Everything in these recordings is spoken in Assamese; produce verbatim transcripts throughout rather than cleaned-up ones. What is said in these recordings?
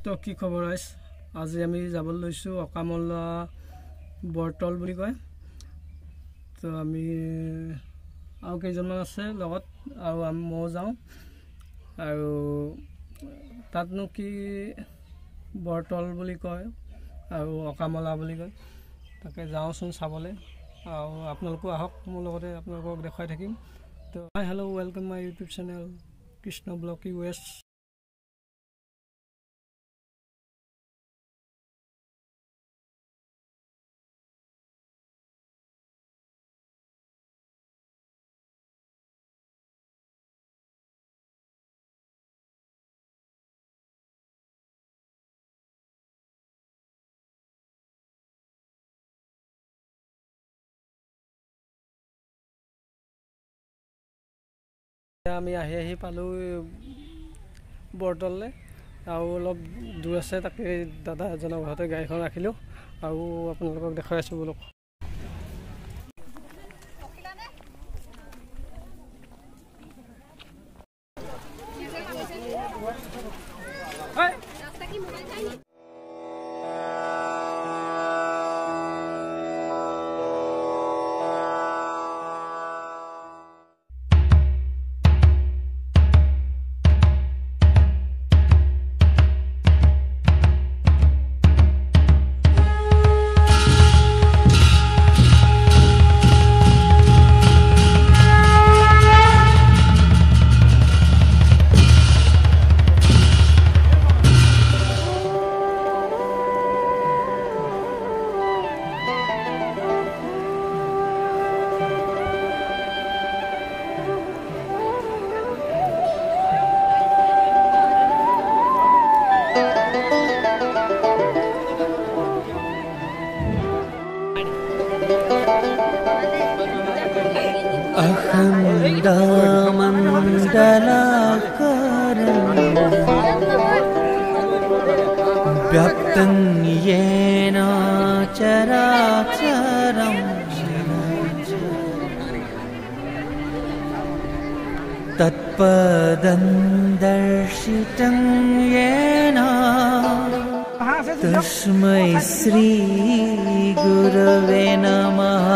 তো কি খবৰ আইছ আজি আমি যাব লৈছো অকামলা বৰতল বুলি কয় তো আমি আৰু কেইজনমান আছে লগত আৰু আমি মই যাওঁ আৰু তাতনো কি বৰতল বুলি কয় আৰু অকামলা বুলি কয় তাকে যাওঁচোন চাবলৈ আৰু আপোনালোকো আহক মোৰ লগতে আপোনালোকক দেখাই থাকিম তো hi hello' welcome my YouTube channel Krishna blog U S আমি আহি আহি পালোঁ বৰতললৈ আৰু অলপ দূৰ আছে তাকে দাদা এজনৰ ঘৰতে গাড়ীখন ৰাখিলোঁ আৰু আপোনালোকক দেখাই আছোঁ বোলো व्याप्तं येन चराचरं तत्पदं दर्शितं येन तस्मै श्री गुरवे नमः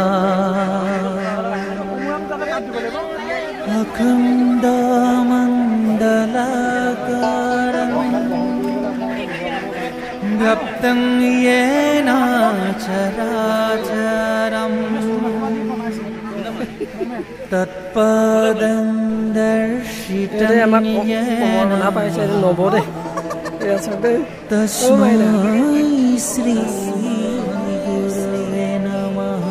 अखण्डमण्डलाकारं व्याप्तं येन चराचरं तत्पदं दर्शितं येन तस्मै श्री गुरवे नमः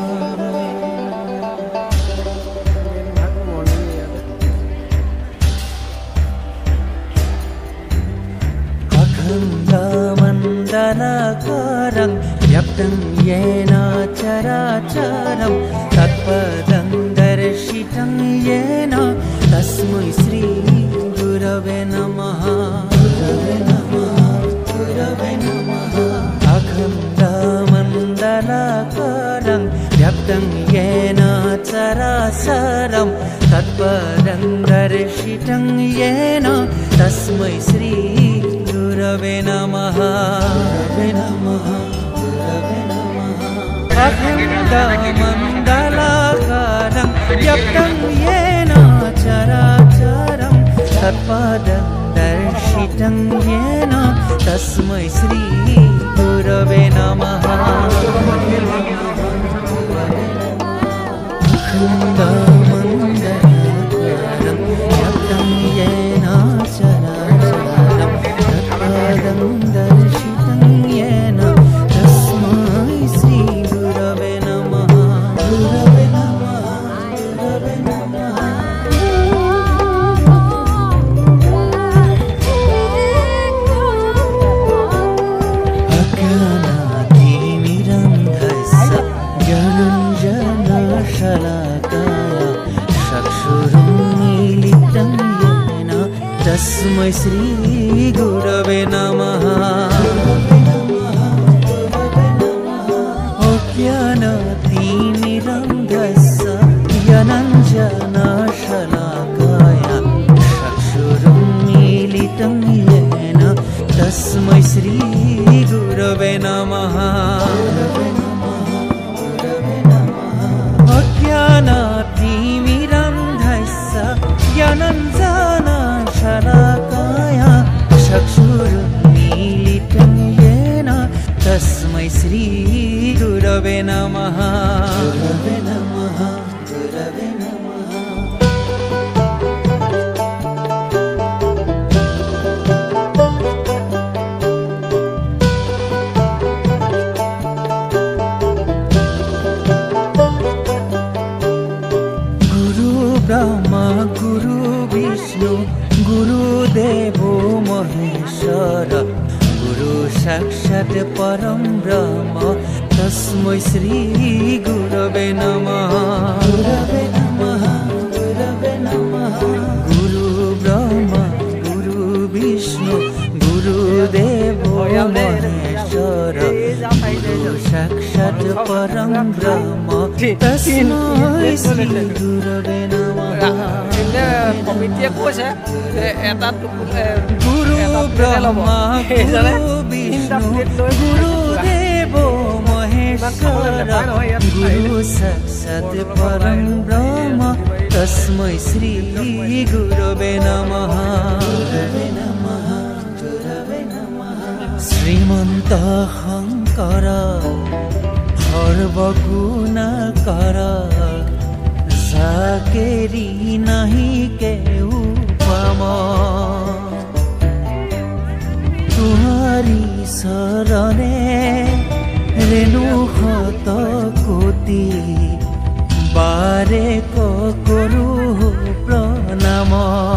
अखण्डमण्डलाकारं व्याप्तं येन चराचरं तत्पदं दर्शितं येन तस्मै श्री गुरवे नमः गुरवे नमः गुरवे नमः अखण्डमण्डलाकारं व्याप्तं येन चराचरं तत्पदं दर्शितं येन तस्मै श्री गुरवे नमः गुरवे नमः गुरवे नमः अखण्डमण्डलाकारं व्याप्तं येन चराचरं तत्पदं दर्शितं येन तस्मै श्री गुरवे नमः अखण्डमण्डलाकारं व्याप्तं येन चराचरं तत्पदं दर्शितं येन तस्मै श्री गुरवे नमः गुरवे नमः गुरवे नमः अज्ञानातिमिरन्धस्य ज्ञानञ्जनशलाकया चक्षुरुन्मीलितं येन तस्मै श्री गुरवे नमः अज्ञानातिमिरन्धस्य ज्ञानञ्जनशलाकया चक्षुरुन्मीलितं येन तस्मै तस्मै श्री गुरवे नमः अज्ञानातिमिरन्धस्य ज्ञानञ्जनशलाकया चक्षुरुन्मीलितं येन तस्मै श्री गुरवे नमः गुरवे नमः गुरवे नमः गुरु ब्रह्मा गुरु विष्णु गुरुदेवो महेश्वर गुरु साक्षात् परम ब्रह्म तस्मै श्री गुरवे नमः गुरवे नमः गुरवे नमः गुरु ब्रह्मा गुरु विष्णु गुरुदेवो महेश्वर गुरु साक्षात् परम ब्रह्म तस्मै श्री गुरवे नमः गुरु ब्रह्मा गुरु विष्णु गुरुदेवो महेश्वर गुरु साक्षात् परम ब्रह्म तस्मै श्री गुरवे नमः गुरवे नमः गुरवे नमः श्रीमन्त शंकर सर्वगुणकर जाकेरी नहीं केहू पाम तुम्हारी शरणे रेणु शत कोटि बारे करू प्रणाम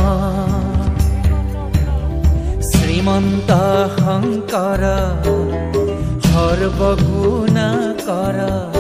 श्रीमन्त शंकर सर्वगुणकर